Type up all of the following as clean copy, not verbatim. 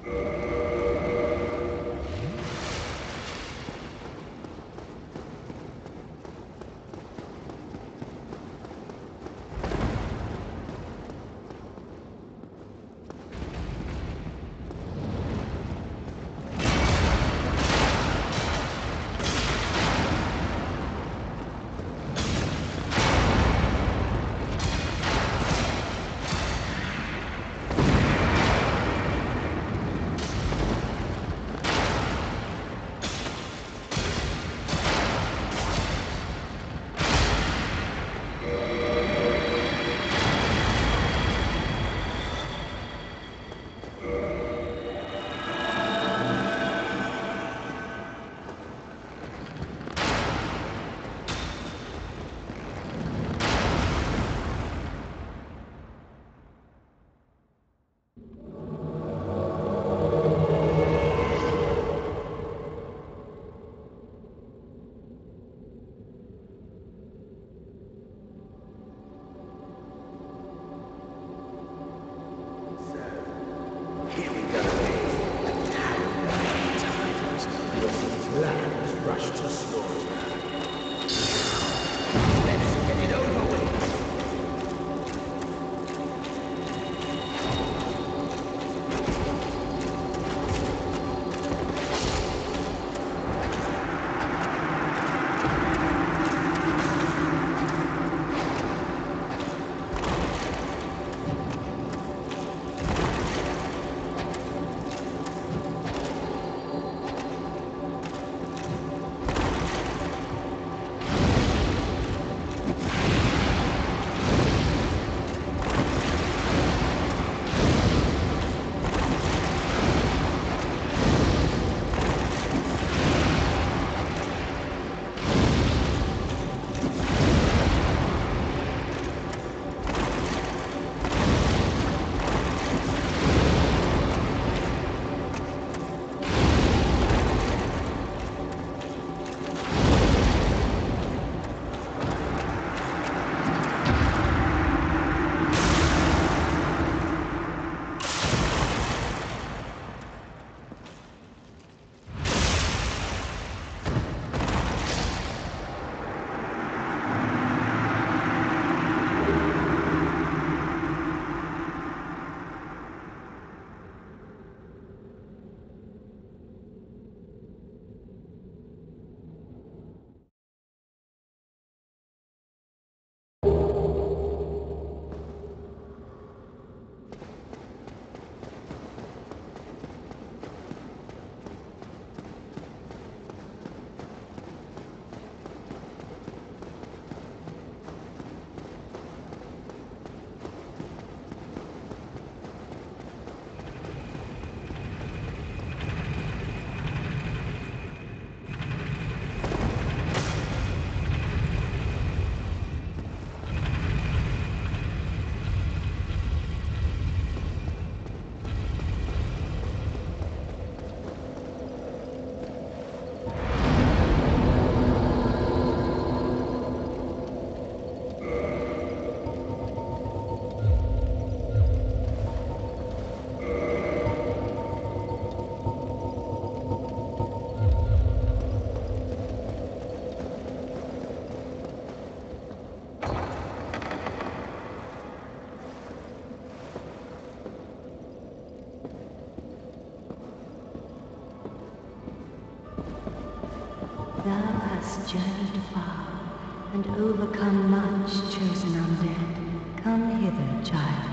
Thou hast journeyed far, and overcome much, chosen undead. Come hither, child.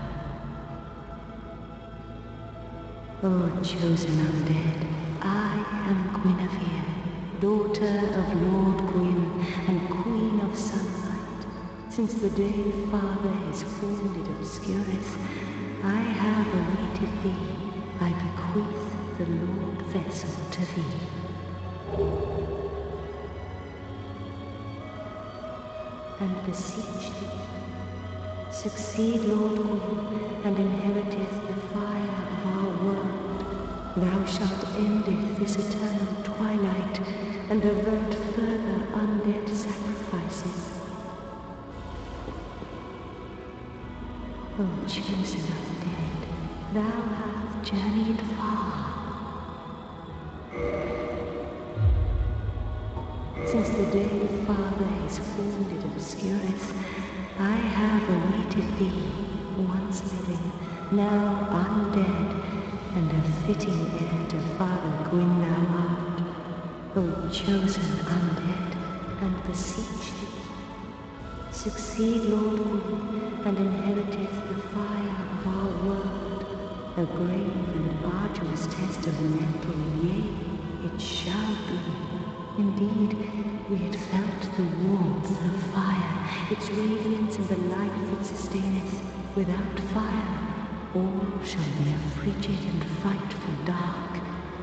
O chosen undead, I am Guinevere, daughter of Lord Gwyn and Queen of Sunlight. Since the day Father his wounded obscureth, I have awaited thee. I bequeath the Lord vessel to thee. And beseech thee, succeed Lord Gwyn, and inheriteth the fire of our world. Thou shalt endeth this eternal twilight, and avert further undead sacrifices. O chosen undead, thou hast journeyed far. Since the day the Father is formed in obscurus, I have awaited thee, once living, now undead, and a fitting heir to Father Gwyn thou art. O chosen undead, and beseech thee, succeed Lord Gwyn, and inheriteth the fire of our world, a grave and arduous test of mental, yea, it shall be. Indeed, we had felt the warmth of fire, its radiance and the life it sustaineth. Without fire, all shall be a frigid and frightful dark.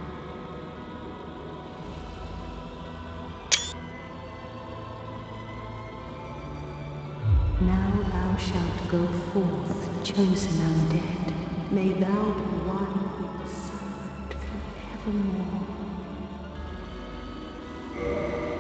Now thou shalt go forth, chosen undead. May thou be one with the sunlight forevermore.